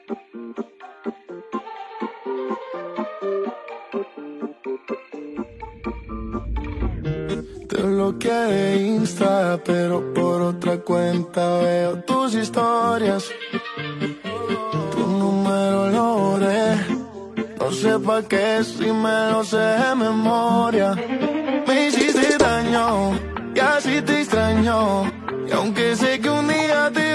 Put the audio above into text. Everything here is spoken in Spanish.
Te bloqueé de Insta, pero por otra cuenta veo tus historias. Tu número lo borré, no sé pa' qué si me lo sé de memoria. Me hiciste daño y así te extraño, y aunque sé que un día te